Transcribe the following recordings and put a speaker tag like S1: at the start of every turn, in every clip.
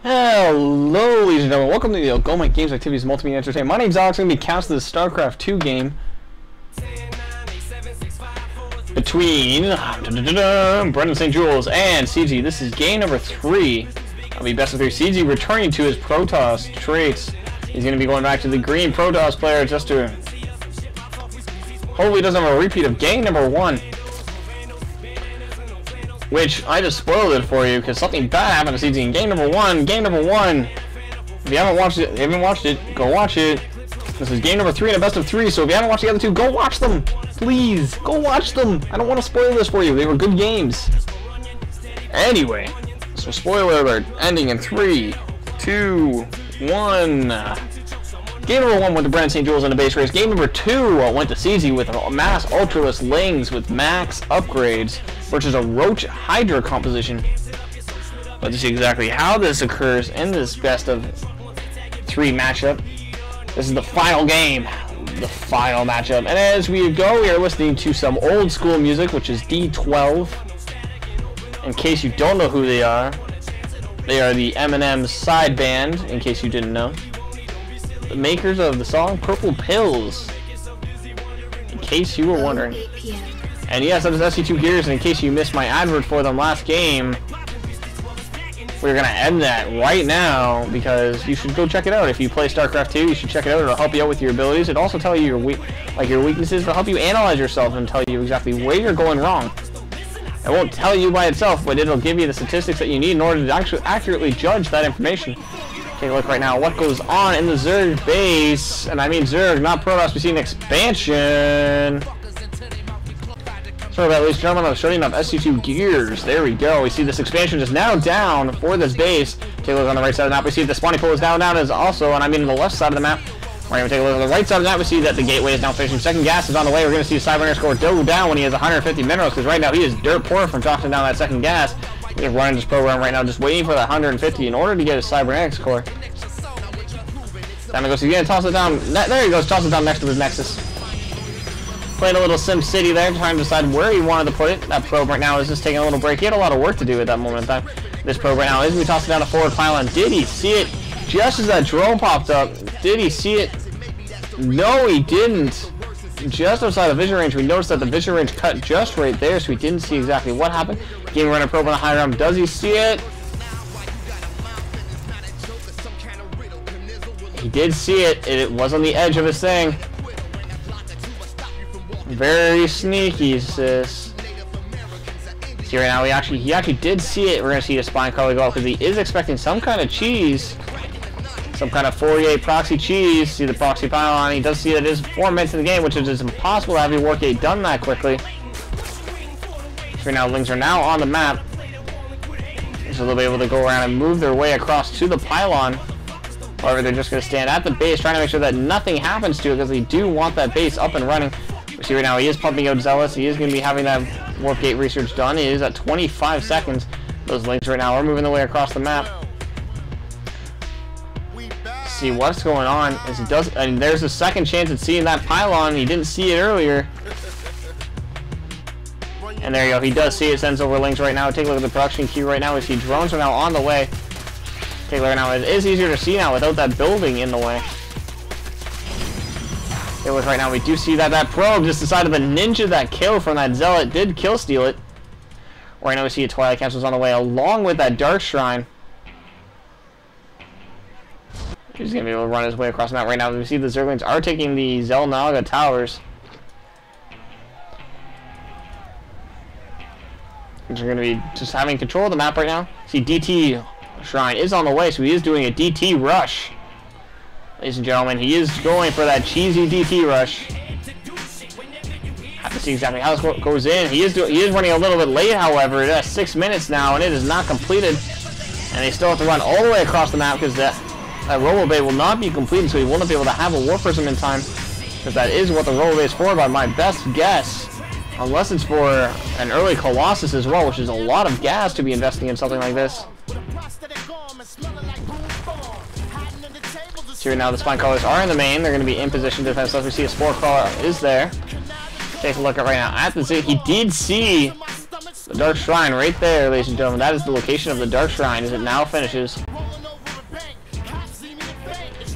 S1: Hello, ladies and gentlemen. Welcome to the Algoma Games Activities Multimedia Entertainment. My name's Alex. I'm going to be casting the StarCraft 2 game between Brendan St. Jules and CG. This is game number 3. I'll be best of 3. CG returning to his Protoss traits. He's going to be going back to the green Protoss player just to hopefully doesn't have a repeat of game number 1. Which I just spoiled it for you because something bad happened to CG in game number 1. Game number 1. If you haven't watched it, go watch it. This is game number 3 in a best of 3. So if you haven't watched the other 2, go watch them. Please, go watch them. I don't want to spoil this for you. They were good games. Anyway, so spoiler alert. Ending in 3, 2, 1. Game number 1 went to Brendan St. Jules in the base race. Game number 2 went to CZ with mass Ultralisk Lings with max upgrades versus a Roach Hydra composition. Let's see exactly how this occurs in this best of 3 matchup. This is the final game, the final matchup. And as we go, we are listening to some old school music, which is D12. In case you don't know who they are the Eminem side band, in case you didn't know. The makers of the song Purple Pills, in case you were wondering. And yes, that is SC2 Gears, and in case you missed my advert for them last game, we're going to end that right now, because you should go check it out. If you play StarCraft 2, you should check it out. It'll help you out with your abilities. It'll also tell you your weaknesses. It'll help you analyze yourself and tell you exactly where you're going wrong. It won't tell you by itself, but it'll give you the statistics that you need in order to actually accurately judge that information. Take a look right now what goes on in the Zerg base. And I mean Zerg, not Protoss. We see an expansion. Sorry about that, ladies and gentlemen. I'm shutting up SC2 Gears. There we go. We see this expansion is now down for this base. Take a look on the right side of the map. We see the spawning pool is down as also, and I mean on the left side of the map. We're going to take a look at the right side of the map. We see that the gateway is now finishing. Second gas is on the way. We're going to see Cybernetic score go down when he has 150 minerals, because right now he is dirt poor from dropping down that second gas. We're running this program right now, just waiting for that 150 in order to get a Cybernetics core. Time to go. So he's going to toss it down. There he goes. Toss it down next to his Nexus. Playing a little Sim City there, trying to decide where he wanted to put it. That probe right now is just taking a little break. He had a lot of work to do at that moment in time. This probe right now is going to toss it down a forward pylon. Did he see it just as that drone popped up? Did he see it? No, he didn't. Just outside of vision range, we noticed that the vision range cut just right there, so we didn't see exactly what happened. Game runner probe on the high ground. Does he see it? He did see it. It was on the edge of his thing. Very sneaky, sis. See right now, he actually did see it. We're gonna see a spine color go up because he is expecting some kind of cheese, some kind of Fourier proxy cheese. See the proxy pylon. He does see that it is 4 minutes in the game, which is impossible to have your work gate done that quickly. So right now, Lings are now on the map, so they'll be able to go around and move their way across to the pylon. However, they're just going to stand at the base, trying to make sure that nothing happens to it, because they do want that base up and running. We see right now he is pumping out Zealous. He is going to be having that warp gate research done. He is at 25 seconds. Those Lings right now are moving their way across the map. See what's going on. As he does, and there's a second chance at seeing that pylon. He didn't see it earlier. And there you go. He does see it. Sends over Lings right now. Take a look at the production queue right now. We see drones are now on the way. Take a look right now. It is easier to see now without that building in the way. It was right now. We do see that that probe just decided to ninja that kill from that Zealot. Did kill steal it. Right now we see a Twilight Capsule's on the way along with that Dark Shrine. He's going to be able to run his way across the map right now. We see the Zerglings are taking the Xel'Naga towers. They're going to be just having control of the map right now. See, DT Shrine is on the way, so he is doing a DT rush. Ladies and gentlemen, he is going for that cheesy DT rush. Have to see exactly how this goes in. He is running a little bit late, however. It has 6 minutes now, and it is not completed. And they still have to run all the way across the map because that Robo Bay will not be completed, so he will not be able to have a War Prism in time. Because that is what the Robo Bay is for, by my best guess. Unless it's for an early Colossus as well, which is a lot of gas to be investing in something like this. So right now the Spine Crawlers are in the main. They're going to be in position to defend. So we see a Spore Crawler is there. Take a look at right now at the Z. He did see the Dark Shrine right there, ladies and gentlemen. That is the location of the Dark Shrine as it now finishes.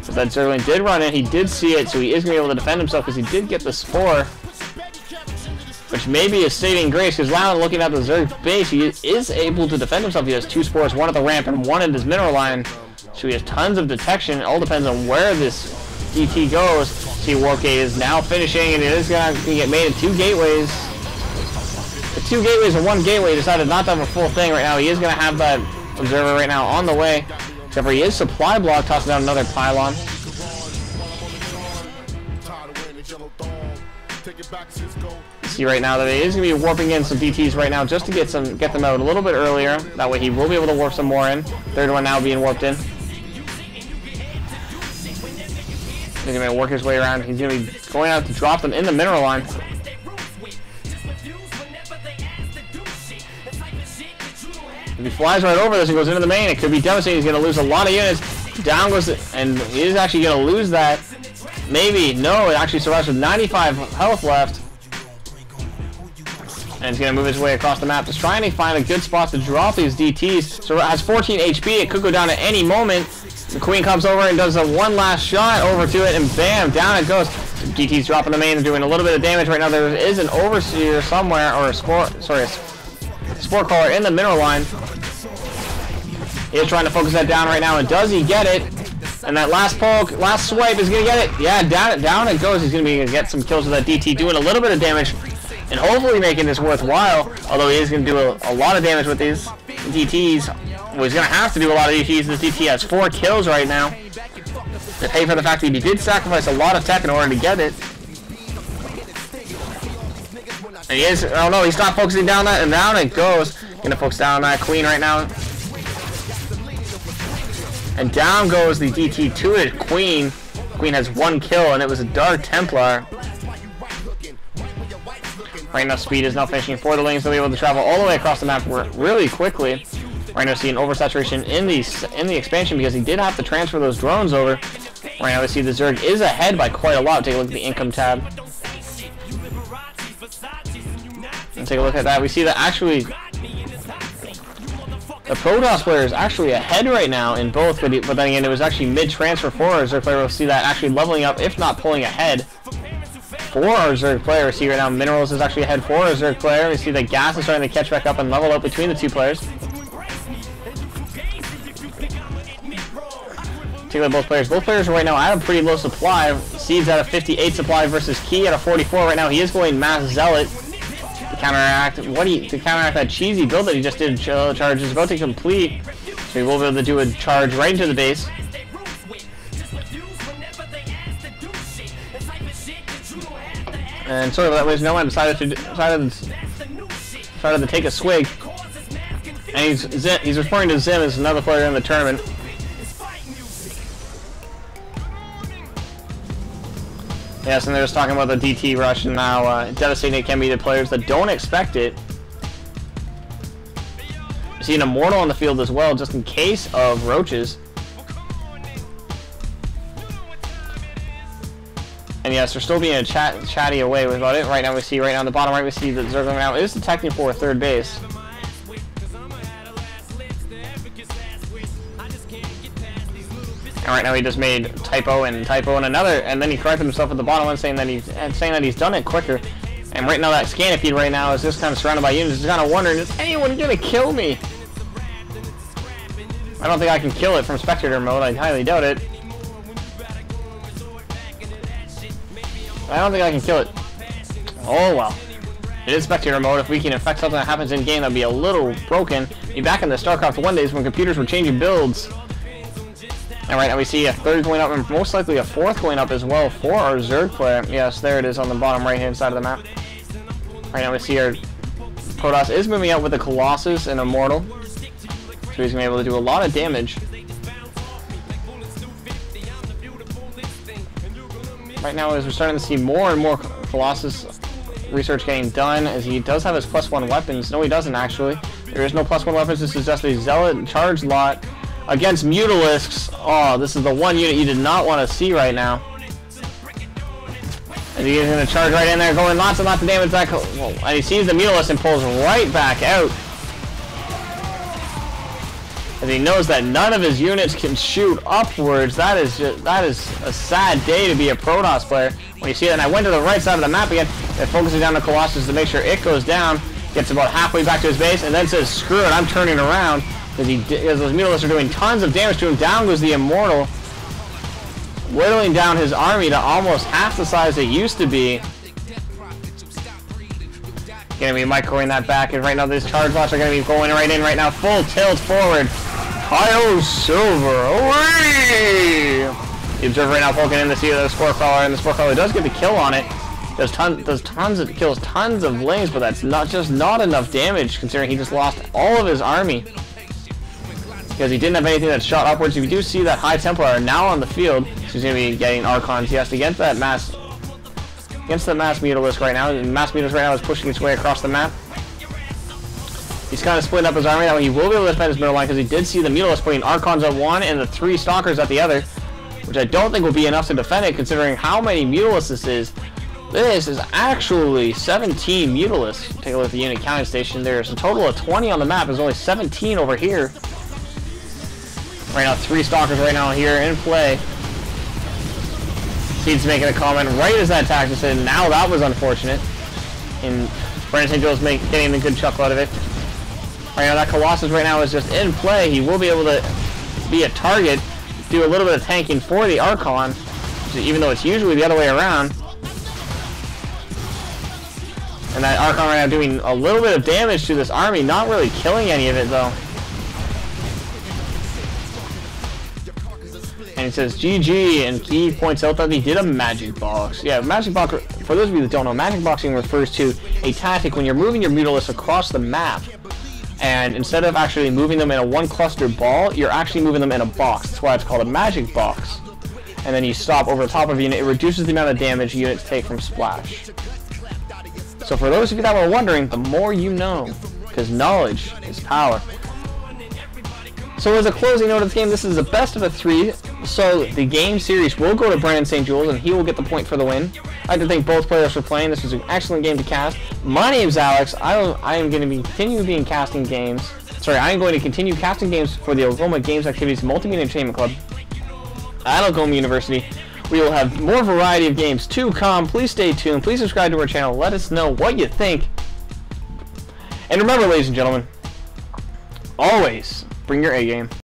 S1: That Zergling did run in, he did see it, so he is going to be able to defend himself because he did get the Spore. Which maybe is saving grace, because now looking at the Zerg base, he is able to defend himself. He has 2 Spores, 1 at the ramp and 1 at his mineral line. So he has tons of detection. It all depends on where this DT goes. See, Warp Gate is now finishing, and it is going to get made in 2 gateways. The 2 gateways and 1 gateway decided not to have a full thing right now. He is going to have that Observer right now on the way. Except for he is supply block, tossing down another pylon. See right now that he is going to be warping in some DTs right now just to get them out a little bit earlier. That way he will be able to warp some more in. Third one now being warped in. He's going to work his way around. He's going to be going out to drop them in the mineral line. If he flies right over this and goes into the main, it could be devastating. He's going to lose a lot of units. Down goes, and he is actually going to lose that. Maybe. No, it actually survives with 95 health left. And he's going to move his way across the map to try and find a good spot to drop these DTs. So it has 14 HP. It could go down at any moment. The Queen comes over and does a one last shot over to it, and bam, down it goes. DT's dropping the main and doing a little bit of damage right now. There is an Overseer somewhere, or a Spore Caller in the mineral line. He is trying to focus that down right now, and does he get it? And that last poke, last swipe is going to get it. Yeah, down it goes. He's going to get some kills with that DT, doing a little bit of damage, and hopefully making this worthwhile. Although he is going to do a lot of damage with these DTs. Well, he's going to have to do a lot of DTs. This DT has 4 kills right now to pay for the fact that he did sacrifice a lot of tech in order to get it. And he is, oh no, he's not focusing down that, and down it goes. Gonna focus down on that Queen right now. And down goes the DT to it, Queen. Queen has 1 kill, and it was a Dark Templar. Right now, speed is now finishing for the lanes. They'll be able to travel all the way across the map really quickly. Right now, see an oversaturation in the expansion because he did have to transfer those drones over. Right now, we see the Zerg is ahead by quite a lot. Take a look at the income tab. And take a look at that. We see that actually the Protoss player is actually ahead right now in both, but then again, it was actually mid-transfer for our Zerg player. We'll see that actually leveling up, if not pulling ahead for our Zerg player. We see right now Minerals is actually ahead for our Zerg player. We see that Gas is starting to catch back up and level up between the 2 players. Take a look at both players. Both players are right now at a pretty low supply. Seeds at a 58 supply versus Key at a 44 right now. He is going Mass Zealot to counteract that cheesy build that he just did. Charge is about to complete, so he will be able to do a charge right into the base. And sorry about that, ladies and gentlemen. Decided to take a swig. And he's referring to Zim as another player in the tournament. Yes, and they're just talking about the DT rush and how devastating it can be to players that don't expect it. You see an Immortal on the field as well, just in case of roaches. And yes, they're still being chatty away about it. Right now, we see right now on the bottom right, we see that Zergling now is detecting for 3rd base. And right now he just made typo and another, and then he corrected himself at the bottom one, saying that he's done it quicker. And right now that Scanipede right now is just kind of surrounded by units. He's kind of wondering, is anyone gonna kill me? I don't think I can kill it from spectator mode. I highly doubt it. I don't think I can kill it. Oh well. It is spectator mode. If we can affect something that happens in game, that'd be a little broken. Be back in the StarCraft 1 days when computers were changing builds. And right now we see a 3rd going up and most likely a 4th going up as well for our Zerg player. Yes, there it is on the bottom right hand side of the map. Right now we see our Protoss is moving out with the Colossus and Immortal. So he's going to be able to do a lot of damage. Right now as we're starting to see more and more Colossus research getting done, as he does have his +1 weapons. No, he doesn't actually. There is no +1 weapons. This is just a Zealot charge lot against Mutalisks. Oh, this is the one unit you did not want to see right now. And he is going to charge right in there, going lots and lots of damage back. And he sees the Mutalisk and pulls right back out. as he knows that none of his units can shoot upwards. That is a sad day to be a Protoss player when you see that. And I went to the right side of the map again and focusing down the Colossus to make sure it goes down. Gets about halfway back to his base and then says, screw it, I'm turning around, because those Mutalisks are doing tons of damage to him. Down goes the Immortal, whittling down his army to almost half the size it used to be. Gonna be microing that back, and right now these charge bots are gonna be going right in right now. Full tilt forward. Kyle Silver away. The Observer right now poking in to see the Spore Crawler, and the Spore Crawler does get the kill on it. Kills tons of lanes, but that's not enough damage considering he just lost all of his army because he didn't have anything that shot upwards. You do see that High Templar now on the field, so he's gonna be getting Archons. He has to get that mass. Against the Mass Mutalisk right now, and Mass Mutalisk right now is pushing its way across the map. He's kind of splitting up his army. Now he will be able to defend his middle line because he did see the Mutalisk putting Archons at one and the 3 Stalkers at the other, which I don't think will be enough to defend it considering how many Mutalisks this is. This is actually 17 Mutalisks. Take a look at the unit counting station. There's a total of 20 on the map. There's only 17 over here. Right now, 3 Stalkers right now here in play. Seed's making a comment right as that attack just said, now that was unfortunate. And Brandon St. Joe's getting a good chuckle out of it. Right now, that Colossus right now is just in play. He will be able to be a target, do a little bit of tanking for the Archon, even though it's usually the other way around. And that Archon right now doing a little bit of damage to this army, not really killing any of it though. And he says GG, and he points out that he did a magic box. Yeah, magic box, for those of you that don't know, magic boxing refers to a tactic when you're moving your Mutalisks across the map, and instead of actually moving them in a one cluster ball, you're actually moving them in a box. That's why it's called a magic box. And then you stop over the top of a unit. It reduces the amount of damage units take from splash. So for those of you that were wondering, the more you know, because knowledge is power. So as a closing note of the game, this is a best of a 3. So the game series will go to Brandon St. Jules, and he will get the point for the win. I'd like to thank both players for playing. This was an excellent game to cast. My name's Alex. I am going to continue casting games. I am going to continue casting games for the Oklahoma Games Activities Multimedia Entertainment Club at Oklahoma University. We will have more variety of games to come. Please stay tuned. Please subscribe to our channel. Let us know what you think. And remember, ladies and gentlemen, always bring your A game.